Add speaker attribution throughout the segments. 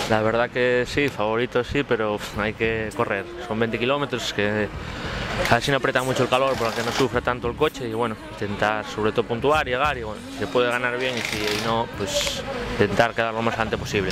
Speaker 1: La verdad que sí, favorito sí, pero hay que correr. Son 20 kilómetros que a ver si no aprieta mucho el calor para que no sufra tanto el coche y bueno, intentar sobre todo puntuar, llegar y bueno, si se puede ganar bien y si no, pues intentar quedar lo más adelante posible.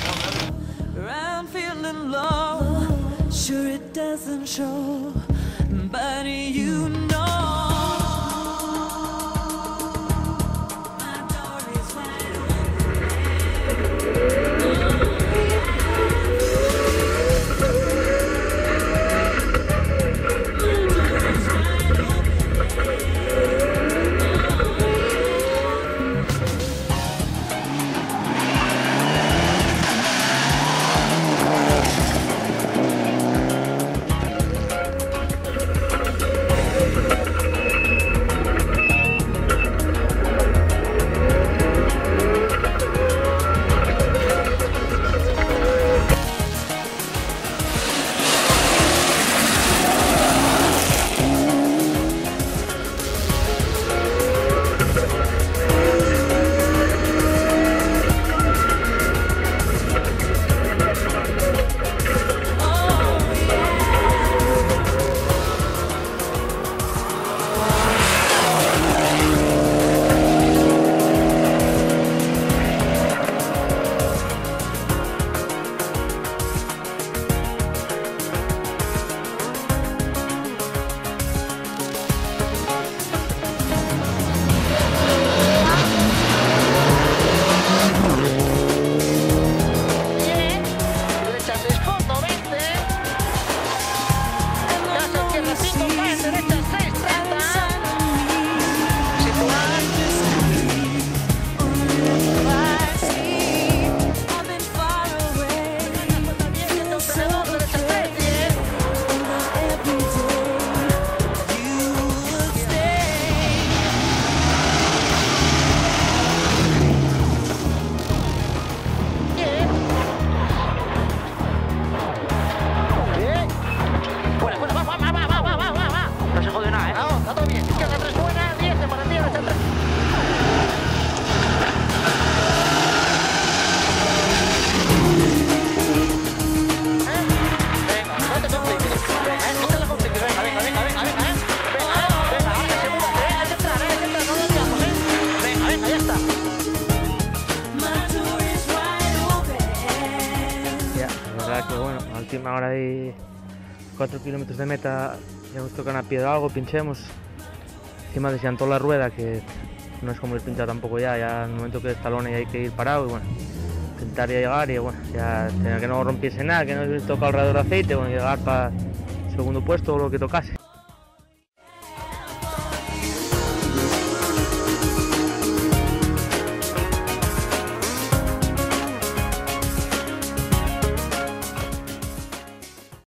Speaker 1: Que bueno, a última hora hay 4 kilómetros de meta, ya nos tocan a pie de algo, pinchemos, encima desllantó la rueda que no es como el pinchado tampoco ya en el momento que estalone hay que ir parado y bueno, intentar llegar y bueno, ya tener que no rompiese nada, que no toca alrededor de aceite, bueno, llegar para el segundo puesto o lo que tocase.